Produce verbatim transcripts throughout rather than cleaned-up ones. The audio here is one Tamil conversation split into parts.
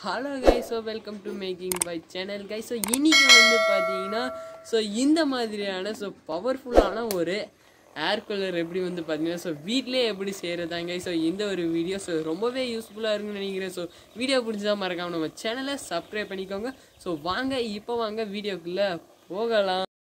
Hello guys, so welcome to making by channel guys. So இன்றைக்கி வந்து பார்த்தீங்கன்னா ஸோ இந்த மாதிரியான ஸோ பவர்ஃபுல்லான ஒரு ஏர் கூலர் எப்படி வந்து பார்த்தீங்கன்னா ஸோ வீட்டிலே எப்படி செய்கிறதாங்க. ஸோ இந்த ஒரு வீடியோ ஸோ ரொம்பவே யூஸ்ஃபுல்லாக இருக்குன்னு நினைக்கிறேன். ஸோ வீடியோ பிடிச்சதா மறக்காமல் நம்ம சேனலை சப்ஸ்கிரைப் பண்ணிக்கோங்க. ஸோ வாங்க இப்போ வாங்க வீடியோக்குள்ளே போகலாம்.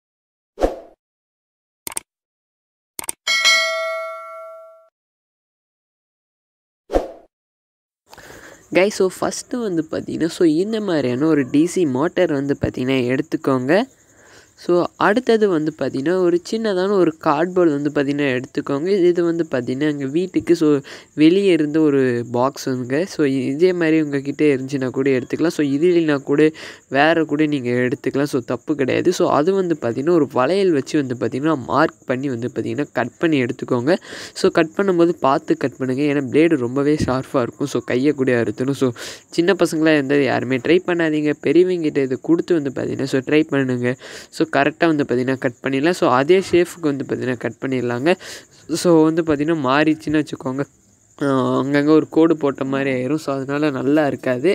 கைஸ், ஸோ ஃபஸ்ட்டு வந்து பார்த்திங்கன்னா ஸோ இந்த மாதிரியான ஒரு டிசி மோட்டர் வந்து பார்த்திங்கன்னா எடுத்துக்கோங்க. ஸோ அடுத்தது வந்து பார்த்திங்கன்னா ஒரு சின்னதான ஒரு கார்ட்போர்டு வந்து பார்த்திங்கன்னா எடுத்துக்கோங்க. இது வந்து பார்த்திங்கன்னா எங்கள் வீட்டுக்கு ஸோ வெளியே இருந்த ஒரு பாக்ஸ் வந்துங்க. ஸோ இதே மாதிரி உங்கள்கிட்ட இருந்துச்சுன்னா கூட எடுத்துக்கலாம். ஸோ இது இல்லைனா கூட வேறு கூட நீங்கள் எடுத்துக்கலாம். ஸோ தப்பு கிடையாது. ஸோ அது வந்து பார்த்திங்கன்னா ஒரு வளையல் வச்சு வந்து பார்த்திங்கன்னா மார்க் பண்ணி வந்து பார்த்திங்கன்னா கட் பண்ணி எடுத்துக்கோங்க. ஸோ கட் பண்ணும்போது பார்த்து கட் பண்ணுங்கள், ஏன்னா பிளேடு ரொம்பவே ஷார்ப்பாக இருக்கும். ஸோ கையை கூட அறுத்தணும். ஸோ சின்ன பசங்களாக இருந்தால் யாருமே ட்ரை பண்ணாதீங்க. பெரியவங்கிட்ட இது கொடுத்து வந்து பார்த்திங்கன்னா ஸோ ட்ரை பண்ணுங்க. ஸோ கரெக்டாக வந்து பார்த்திங்கன்னா கட் பண்ணிடலாம். ஸோ அதே ஷேஃப்க்கு வந்து பார்த்திங்கன்னா கட் பண்ணிடலாங்க. ஸோ வந்து பார்த்திங்கன்னா மாறிச்சுன்னு வச்சுக்கோங்க, அங்கங்கே ஒரு கோடு போட்ட மாதிரி ஆயிரும். ஸோ அதனால் நல்லா இருக்காது.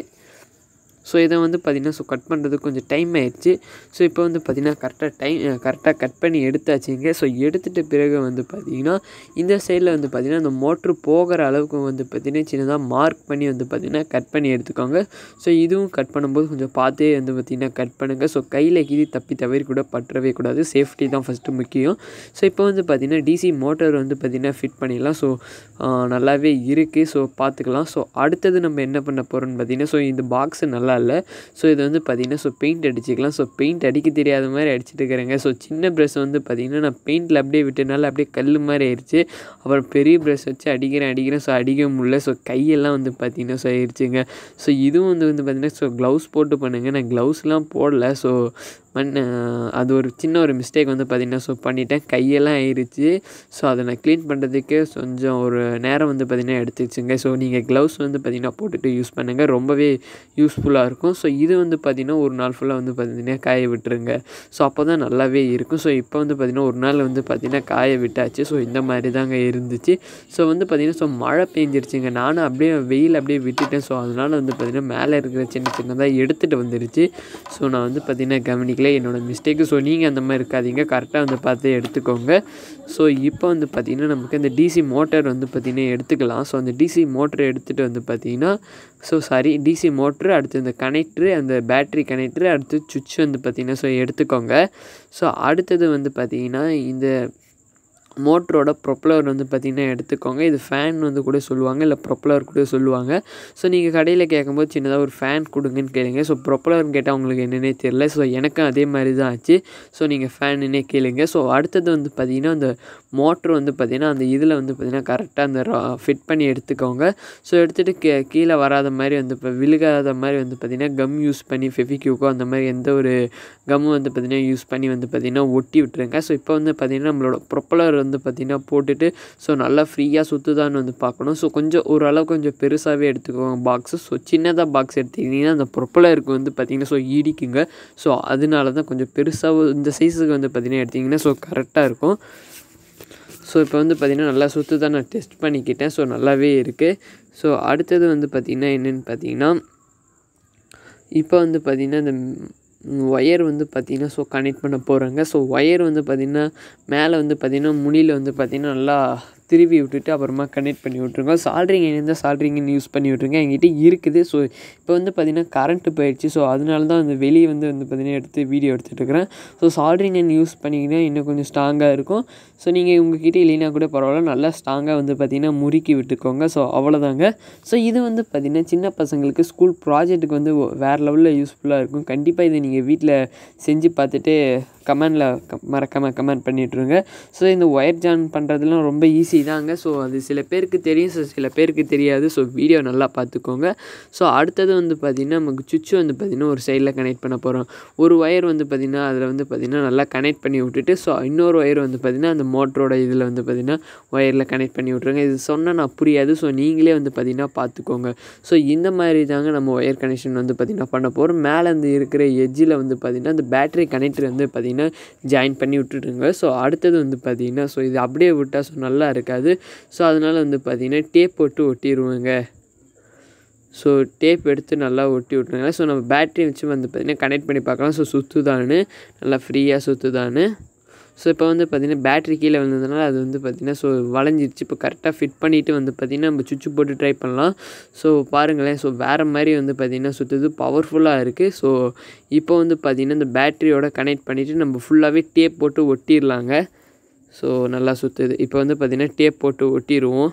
ஸோ இதை வந்து பார்த்திங்கன்னா ஸோ கட் பண்ணுறதுக்கு கொஞ்சம் டைம் ஆயிடுச்சு. ஸோ இப்போ வந்து பார்த்திங்கன்னா கரெக்டாக டைம் கரெக்டாக கட் பண்ணி எடுத்தாச்சுங்க. ஸோ எடுத்துகிட்ட பிறகு வந்து பார்த்திங்கன்னா இந்த சைடில் வந்து பார்த்திங்கன்னா அந்த மோட்ரு போகிற அளவுக்கு வந்து பார்த்திங்கன்னா சின்னதாக மார்க் பண்ணி வந்து பார்த்திங்கன்னா கட் பண்ணி எடுத்துக்கோங்க. ஸோ இதுவும் கட் பண்ணும்போது கொஞ்சம் பார்த்தே வந்து பார்த்திங்கன்னா கட் பண்ணுங்கள். ஸோ கையில் கீழே தப்பி தவறி கூட பற்றவே கூடாது. சேஃப்டி தான் ஃபஸ்ட்டு முக்கியம். ஸோ இப்போ வந்து பார்த்திங்கன்னா டிசி மோட்டர் வந்து பார்த்திங்கன்னா ஃபிட் பண்ணிடலாம். ஸோ நல்லாவே இருக்குது. ஸோ பார்த்துக்கலாம். ஸோ அடுத்தது நம்ம என்ன பண்ண போகிறோம்னு பார்த்திங்கன்னா ஸோ இந்த பாக்ஸு நல்லா இல்லை. ஸோ இது வந்து பார்த்திங்கன்னா ஸோ பெயிண்ட் அடிச்சிக்கலாம். ஸோ பெயிண்ட் அடிக்க தெரியாத மாதிரி அடிச்சுட்டு இருக்கிறேங்க. ஸோ சின்ன ப்ரஷ் வந்து பார்த்திங்கன்னா நான் பெயிண்டில் அப்படியே விட்டனால அப்படியே கல் மாதிரி ஆயிடுச்சு. அப்புறம் பெரிய ப்ரஷ் வச்சு அடிக்கிறேன் அடிக்கிறேன் ஸோ அடிக்க முடியல. ஸோ கையெல்லாம் வந்து பார்த்திங்கன்னா ஸோ ஆயிடுச்சுங்க. ஸோ இதுவும் வந்து வந்து பார்த்திங்கன்னா ஸோ க்ளவுஸ் போட்டு பண்ணுங்கள். நான் க்ளவுஸ்லாம் போடல. ஸோ மண் அது ஒரு சின்ன ஒரு மிஸ்டேக் வந்து பார்த்திங்கன்னா ஸோ பண்ணிட்டேன். கையெல்லாம் ஆயிடுச்சு. ஸோ அதை நான் க்ளீன் பண்ணுறதுக்கே கொஞ்சம் ஒரு நேரம் வந்து பார்த்திங்கன்னா எடுத்துச்சுங்க. ஸோ நீங்கள் க்ளவுஸ் வந்து பார்த்திங்கன்னா போட்டுட்டு யூஸ் பண்ணுங்கள், ரொம்பவே யூஸ்ஃபுல்லாக இருக்கும். ஸோ இது வந்து பார்த்திங்கன்னா ஒரு நாள் ஃபுல்லாக வந்து பார்த்திங்கன்னா காய விட்டுருங்க. ஸோ அப்போ தான் நல்லாவே இருக்கும். ஸோ இப்போ வந்து பார்த்திங்கன்னா ஒரு நாள் வந்து பார்த்திங்கன்னா காய விட்டாச்சு. ஸோ இந்த மாதிரி தாங்க இருந்துச்சு. ஸோ வந்து பார்த்திங்கன்னா ஸோ மழை பெஞ்சிருச்சுங்க. நானும் அப்படியே வெயில் அப்படியே விட்டுட்டேன். ஸோ அதனால் வந்து பார்த்திங்கன்னா மேலே இருக்கிற சின்ன சின்னதாக எடுத்துகிட்டு வந்துடுச்சு. ஸோ நான் வந்து பார்த்திங்கன்னா கவனிக்க என்னோடய மிஸ்டேக்கு. ஸோ நீங்கள் அந்த மாதிரி இருக்காதீங்க, கரெக்டாக வந்து பார்த்து எடுத்துக்கோங்க. ஸோ இப்போ வந்து பார்த்திங்கன்னா நமக்கு அந்த டிசி மோட்டர் வந்து பார்த்திங்கன்னா எடுத்துக்கலாம். ஸோ அந்த டிசி மோட்டர் எடுத்துகிட்டு வந்து பார்த்திங்கன்னா ஸோ சாரி டிசி மோட்ரு, அடுத்து இந்த கனெக்ட்ரு, அந்த பேட்ரி கனெக்ட்ரு, அடுத்து சுவிட்ச் வந்து பார்த்திங்கன்னா ஸோ எடுத்துக்கோங்க. ஸோ அடுத்தது வந்து பார்த்திங்கன்னா இந்த மோட்டரோட ப்ரொப்பலர் வந்து பார்த்திங்கன்னா எடுத்துக்கோங்க. இது ஃபேன் வந்து கூட சொல்லுவாங்க, இல்லை ப்ரொப்பலர் கூட சொல்லுவாங்க. ஸோ நீங்கள் கடையில் கேட்கும்போது சின்னதாக ஒரு ஃபேன் கொடுங்கன்னு கேளுங்க. ஸோ ப்ரொப்பலர்னு கேட்டால் உங்களுக்கு என்னென்னே தெரியல. ஸோ எனக்கும் அதே மாதிரி தான் ஆச்சு. ஸோ நீங்கள் ஃபேனுன்னே கேளுங்க. ஸோ அடுத்தது வந்து பார்த்திங்கன்னா அந்த மோட்ரு வந்து பார்த்திங்கன்னா அந்த இதில் வந்து பார்த்திங்கன்னா கரெக்டாக அந்த ஃபிட் பண்ணி எடுத்துக்கோங்க. ஸோ எடுத்துகிட்டு கீ கீழே வராத மாதிரி வந்து இப்போ விழுகாத மாதிரி வந்து பார்த்திங்கன்னா கம் யூஸ் பண்ணி ஃபெவிக்யூக்கோ அந்த மாதிரி எந்த ஒரு கம்மு வந்து பார்த்திங்கன்னா யூஸ் பண்ணி வந்து பார்த்திங்கன்னா ஒட்டி விட்டுருங்க. ஸோ இப்போ வந்து பார்த்திங்கன்னா நம்மளோட ப்ரொப்பலர் வந்து பார்த்திங்கன்னா போட்டுட்டு ஸோ நல்லா ஃப்ரீயாக சுற்றுதான்னு வந்து பார்க்கணும். ஸோ கொஞ்சம் ஓரளவுக்கு கொஞ்சம் பெருசாகவே எடுத்துக்கோங்க பாக்ஸு. ஸோ சின்னதாக பாக்ஸ் எடுத்துக்கிட்டிங்கன்னா அந்த ப்ரொப்பலருக்கு வந்து பார்த்திங்கன்னா ஸோ இடிக்குங்க. ஸோ அதனால தான் கொஞ்சம் பெருசாக இந்த சைஸுக்கு வந்து பார்த்திங்கன்னா எடுத்திங்கன்னா ஸோ கரெக்டாக இருக்கும். ஸோ இப்போ வந்து பார்த்திங்கன்னா நல்லா சுற்று தான் நான் டெஸ்ட் பண்ணிக்கிட்டேன். ஸோ நல்லாவே இருக்குது. ஸோ அடுத்தது வந்து பார்த்திங்கன்னா என்னென்னு பார்த்திங்கன்னா இப்போ வந்து பார்த்திங்கன்னா இந்த ஒயர் வந்து பார்த்திங்கன்னா ஸோ கனெக்ட் பண்ண போகிறாங்க. ஸோ ஒயர் வந்து பார்த்திங்கன்னா மேலே வந்து பார்த்திங்கன்னா முனியில் வந்து பார்த்திங்கன்னா நல்லா திருவி விட்டுட்டு அப்புறமா கனெக்ட் பண்ணி விட்ருங்க. சால்ட்ரிங் இருந்தால் சால்ட்ரிங்னு யூஸ் பண்ணி விட்ருங்க. என்கிட்ட இருக்குது. ஸோ இப்போ வந்து பார்த்திங்கன்னா கரண்ட்டு போயிடுச்சு. ஸோ அதனால தான் அந்த வெளியே வந்து வந்து பார்த்திங்கன்னா எடுத்து வீடியோ எடுத்துகிட்டு இருக்கிறேன். ஸோ சால்ட்ரிங் யூஸ் பண்ணிங்கன்னா இன்னும் கொஞ்சம் ஸ்ட்ராங்காக இருக்கும். ஸோ நீங்கள் உங்கள்கிட்ட இல்லைனா கூட பரவாயில்ல, நல்லா ஸ்ட்ராங்காக வந்து பார்த்திங்கன்னா முறுக்கி விட்டுக்கோங்க. ஸோ அவ்வளோதாங்க. ஸோ இது வந்து பார்த்திங்கன்னா சின்ன பசங்களுக்கு ஸ்கூல் ப்ராஜெக்ட்டுக்கு வந்து வேறு லெவலில் யூஸ்ஃபுல்லாக இருக்கும். கண்டிப்பாக இதை நீங்கள் வீட்டில் செஞ்சு பார்த்துட்டு கமெண்டில் மறக்காமல் கமெண்ட் பண்ணிவிட்ருங்க. ஸோ இந்த ஒயர் ஜாயின் பண்ணுறதுலாம் ரொம்ப ஈஸி தாங்க. ஸோ அது சில பேருக்கு தெரியும், ஸோ சில பேருக்கு தெரியாது. ஸோ வீடியோ நல்லா பார்த்துக்கோங்க. ஸோ அடுத்தது வந்து பார்த்திங்கன்னா நமக்கு சுவிட்ச் வந்து பார்த்திங்கன்னா ஒரு சைடில் கனெக்ட் பண்ண போகிறோம். ஒரு ஒயர் வந்து பார்த்திங்கன்னா அதில் வந்து பார்த்திங்கன்னா நல்லா கனெக்ட் பண்ணி விட்டுட்டு ஸோ இன்னொரு ஒயர் வந்து பார்த்திங்கன்னா அந்த மோட்டரோட இதில் வந்து பார்த்திங்கன்னா ஒயரில் கனெக்ட் பண்ணி விட்ருங்க. இது சொன்னால் நான் புரியாது. ஸோ நீங்களே வந்து பார்த்திங்கன்னா பார்த்துக்கோங்க. ஸோ இந்த மாதிரி தாங்க நம்ம ஒயர் கனெக்ஷன் வந்து பார்த்திங்கன்னா பண்ண போகிறோம். மேலே வந்து இருக்கிற எட்ஜில் வந்து பார்த்திங்கன்னா அந்த பேட்டரி கனெக்டர் வந்து பார்த்திங்கன்னா ஜாயின் பண்ணி விட்டுட்டுருங்க. ஸோ அடுத்தது வந்து பார்த்திங்கன்னா ஸோ இது அப்படியே விட்டால் ஸோ நல்லா இருக்காது. ஸோ அதனால் வந்து பார்த்திங்கன்னா டேப் போட்டு ஒட்டிடுவேங்க. ஸோ டேப் எடுத்து நல்லா ஒட்டி விட்ருங்க. ஸோ நம்ம பேட்ரி வச்சு வந்து பார்த்திங்கன்னா கனெக்ட் பண்ணி பார்க்கலாம். ஸோ சுற்றுதான்னு நல்லா ஃப்ரீயாக சுற்றுதான்னு. ஸோ இப்போ வந்து பார்த்திங்கன்னா பேட்ரி கீழே வந்ததுனால அது வந்து பார்த்திங்கன்னா ஸோ வளைஞ்சிருச்சு. இப்போ கரெக்டாக ஃபிட் பண்ணிவிட்டு வந்து பார்த்திங்கன்னா நம்ம சுவிட்சு போட்டு ட்ரை பண்ணலாம். ஸோ பாருங்களேன், ஸோ வேறு மாதிரி வந்து பார்த்திங்கன்னா சுற்றுது, பவர்ஃபுல்லாக இருக்குது. ஸோ இப்போ வந்து பார்த்திங்கன்னா இந்த பேட்ரியோட கனெக்ட் பண்ணிவிட்டு நம்ம ஃபுல்லாகவே டேப் போட்டு ஒட்டிடலாங்க. ஸோ நல்லா சுற்றுது. இப்போ வந்து பார்த்திங்கன்னா டேப் போட்டு ஒட்டிடுவோம்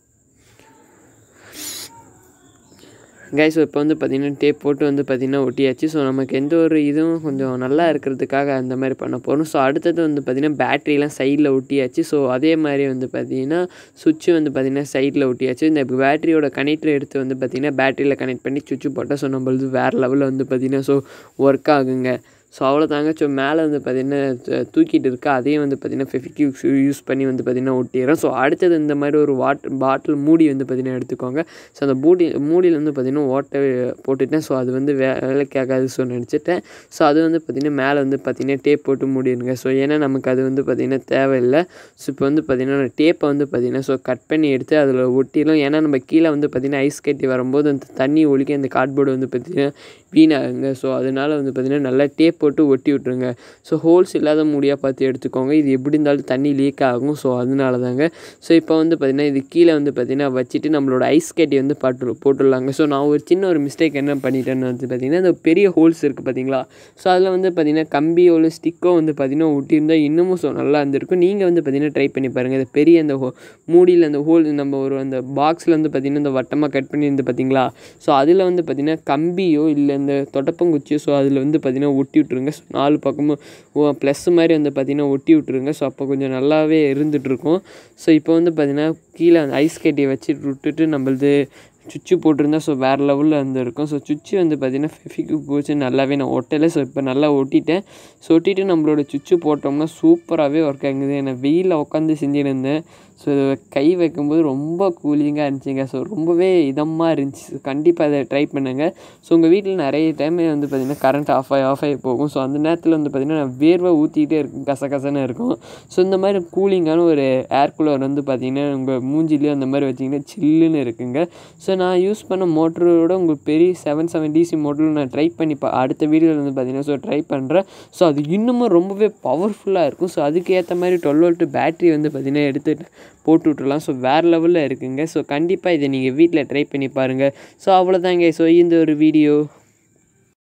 கைஸ். இப்போ வந்து பார்த்திங்கன்னா டேப் போட்டு வந்து பார்த்திங்கன்னா ஒட்டியாச்சு. ஸோ நமக்கு எந்த ஒரு இதுவும் கொஞ்சம் நல்லா இருக்கிறதுக்காக அந்த மாதிரி பண்ண போகிறோம். ஸோ அடுத்தது வந்து பார்த்திங்கன்னா பேட்ரிலாம் சைடில் ஒட்டியாச்சு. ஸோ அதே மாதிரி வந்து பார்த்திங்கன்னா சுவிட்சு வந்து பார்த்திங்கன்னா சைடில் ஒட்டியாச்சு. இந்த பேட்டரியோட கனெக்டர் எடுத்து வந்து பார்த்திங்கன்னா பேட்டரியில் கனெக்ட் பண்ணி சுவிட்சு போட்டால் ஸோ நம்மளது வேறு லெவலில் வந்து பார்த்திங்கன்னா ஸோ ஒர்க் ஆகுங்க. ஸோ அவ்வளோதாங்க. ஸோ மேலே வந்து பார்த்திங்கன்னா தூக்கிட்டு இருக்கா அதையும் வந்து பார்த்திங்கன்னா ஃபெவிக்விக் யூஸ் பண்ணி வந்து பார்த்திங்கன்னா ஒட்டிடுறோம். ஸோ அடுத்தது இந்த மாதிரி ஒரு வாட்டர் பாட்டில் மூடி வந்து பார்த்திங்கன்னா எடுத்துக்கோங்க. ஸோ அந்த மூடி மூடியில் வந்து பார்த்திங்கன்னா ஓட்டை போட்டுட்டேன். ஸோ அது வந்து வேலைக்கு ஆகாது ஸோ நினச்சிட்டேன். ஸோ அது வந்து பார்த்திங்கன்னா மேலே வந்து பார்த்திங்கன்னா டேப் போட்டு மூடிடுங்க. ஸோ ஏன்னா நமக்கு அது வந்து பார்த்திங்கன்னா தேவையில்லை. ஸோ இப்போ வந்து பார்த்திங்கன்னா டேப்பை வந்து பார்த்திங்கன்னா ஸோ கட் பண்ணி எடுத்து அதில் ஒட்டிடலாம். ஏன்னா நம்ம கீழே வந்து பார்த்திங்கன்னா ஐஸ் கட்டி வரும்போது அந்த தண்ணி ஒழிக்க அந்த கார்ட்போர்டு வந்து பார்த்திங்கன்னா வீணாகுங்க. ஸோ அதனால் வந்து பார்த்திங்கன்னா நல்லா டேப் போட்டு ஒட்டி விட்ருங்க. ஸோ ஹோல்ஸ் இல்லாத மூடியாக பார்த்து எடுத்துக்கோங்க. இது எப்படி இருந்தாலும் தண்ணி லீக் ஆகும். ஸோ அதனால தாங்க. ஸோ இப்போ வந்து பார்த்திங்கன்னா இது கீழே வந்து பார்த்திங்கன்னா வச்சுட்டு நம்மளோட ஐஸ் கட்டி வந்து பாட்டு போட்டுடலாங்க. ஸோ நான் ஒரு சின்ன ஒரு மிஸ்டேக் என்ன பண்ணிட்டேன்னு வந்து பார்த்திங்கன்னா இந்த பெரிய ஹோல்ஸ் இருக்குது பார்த்திங்களா. ஸோ அதில் வந்து பார்த்திங்கன்னா கம்பியோ இல்லை ஸ்டிக்கோ வந்து பார்த்திங்கன்னா ஒட்டியிருந்தால் இன்னமும் ஸோ நல்லா இருந்திருக்கும். நீங்கள் வந்து பார்த்திங்கன்னா ட்ரை பண்ணி பாருங்கள். இந்த பெரிய அந்த ஹோ மூடியில் அந்த ஹோல் நம்ம ஒரு அந்த பாக்ஸில் வந்து பார்த்திங்கன்னா இந்த வட்டமாக கட் பண்ணியிருந்து பார்த்திங்களா. ஸோ அதில் வந்து பார்த்திங்கன்னா கம்பியோ இல்லை இந்த தொடப்பங்குச்சியோ ஸோ அதில் வந்து பார்த்திங்கன்னா ஒட்டி விட்ருங்க. ஸோ நாலு பக்கமும் ப்ளஸ் மாதிரி வந்து பார்த்திங்கன்னா ஒட்டி விட்ருங்க. ஸோ அப்போ கொஞ்சம் நல்லாவே இருந்துகிட்ருக்கும். ஸோ இப்போ வந்து பார்த்திங்கன்னா கீழே அந்த ஐஸ் கட்டியை வச்சு விட்டுட்டு நம்மளது சுவிட்சு போட்டிருந்தா ஸோ வேறு லெவலில் இருந்திருக்கும். ஸோ சுவிட்சு வந்து பார்த்திங்கன்னா ஃபெவிக்விக் போச்சு நல்லாவே நான் ஒட்டலை. ஸோ இப்போ நல்லா ஒட்டிட்டேன். ஸோ ஒட்டிட்டு நம்மளோட சுவிட்சு போட்டோம்னா சூப்பராகவே ஒர்க் ஆகுது. நான் வெயிலில் உட்காந்து செஞ்சுருந்தேன். ஸோ கை வைக்கும்போது ரொம்ப கூலிங்காக இருந்துச்சுங்க. ஸோ ரொம்பவே இதமாக இருந்துச்சு. கண்டிப்பாக அதை ட்ரை பண்ணுங்கள். ஸோ உங்கள் வீட்டில் நிறைய டைம் வந்து பார்த்திங்கன்னா கரண்ட் ஆஃப் ஆகி ஆஃப் ஆகி போகும். ஸோ அந்த நேரத்தில் வந்து பார்த்திங்கன்னா வேர்வை ஊற்றிக்கிட்டே இருக்கும், கசகசன்னு இருக்கும். ஸோ இந்த மாதிரி கூலிங்கான ஒரு ஏர் கூலர் வந்து பார்த்திங்கன்னா உங்கள் மூஞ்சிலேயே அந்த மாதிரி வச்சிங்கன்னா சில்லுன்னு இருக்குங்க. ஸோ நான் யூஸ் பண்ண மோட்டரோட உங்களுக்கு பெரிய செவன் செவன் டிசி மோட்டரில் நான் ட்ரை பண்ணி பா அடுத்த வீடியோவில் வந்து பார்த்திங்கன்னா ஸோ ட்ரை பண்ணுறேன். ஸோ அது இன்னமும் ரொம்பவே பவர்ஃபுல்லாக இருக்கும். ஸோ அதுக்கு ஏற்ற மாதிரி டுவெல் வோல்ட் பேட்ரி வந்து பார்த்திங்கன்னா எடுத்துகிட்டு போட்டு விட்டுலாம். ஸோ வேறு லெவலில் இருக்குங்க. ஸோ கண்டிப்பாக இதை நீங்கள் வீட்டில் ட்ரை பண்ணி பாருங்கள். ஸோ அவ்வளோதாங்க. ஸோ இந்த ஒரு வீடியோ